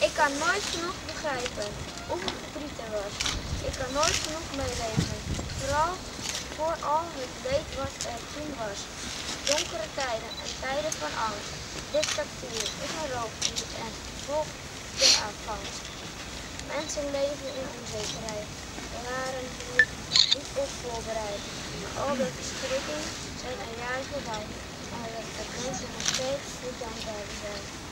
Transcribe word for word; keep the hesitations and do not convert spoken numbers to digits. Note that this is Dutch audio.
Ik kan nooit genoeg begrijpen hoeveel verdriet er was. Ik kan nooit genoeg meeleven. Vooral voor al het leed wat er toen was. Donkere tijden en tijden van angst. Dictatuur, ignorantie en volk de aanvangst. Mensen leven in onzekerheid. We waren hier niet op voorbereid. Al de verschrikkingen zijn een jaar voorbij. En dat mensen nog steeds niet dankbaar zijn.